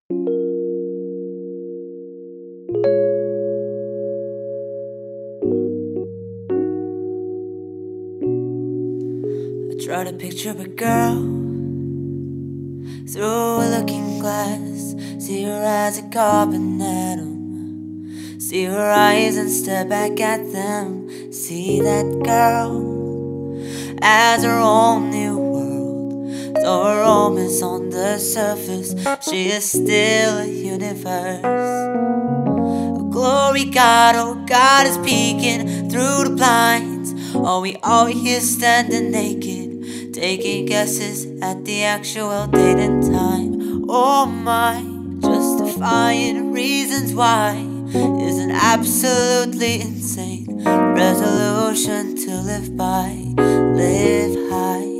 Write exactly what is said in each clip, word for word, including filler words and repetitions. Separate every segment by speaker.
Speaker 1: I try to picture a girl through a looking glass. See her as a carbon atom. See her eyes and stare back at them. See that girl as her own new world. Though her home is on the surface, she is still a universe. Oh, glory God, oh God is peeking through the blinds. Are we all here standing naked, taking guesses at the actual date and time? Oh my, justifying reasons why is an absolutely insane resolution to live by. Live high,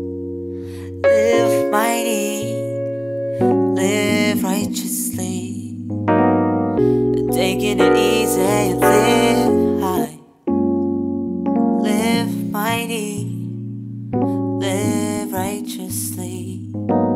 Speaker 1: live mighty, live righteously, taking it easy, live high, live mighty, live righteously.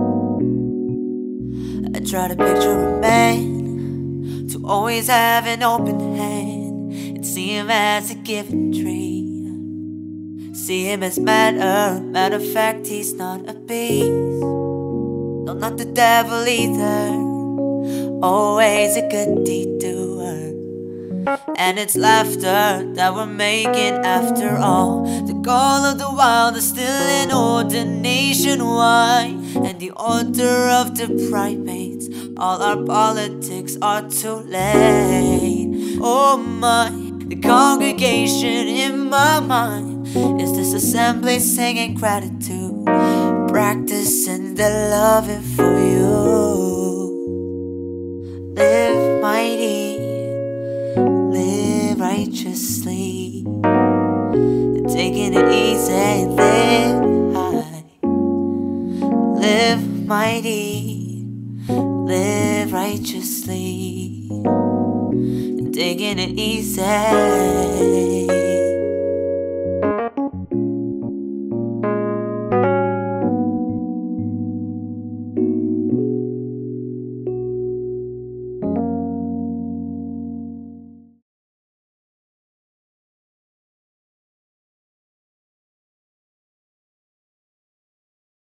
Speaker 1: I try to picture a man to always have an open hand and see him as a given tree. See him as matter, matter of fact, he's not a beast. No, not the devil either, always a good deed doer. And it's laughter that we're making after all. The goal of the wild is still in order nationwide, and the order of the primates. All our politics are too late. Oh my, the congregation in my mind is this assembly singing gratitude, practicing the loving for you. Live mighty, live righteously, taking it easy, live high, live mighty, live righteously, taking it easy.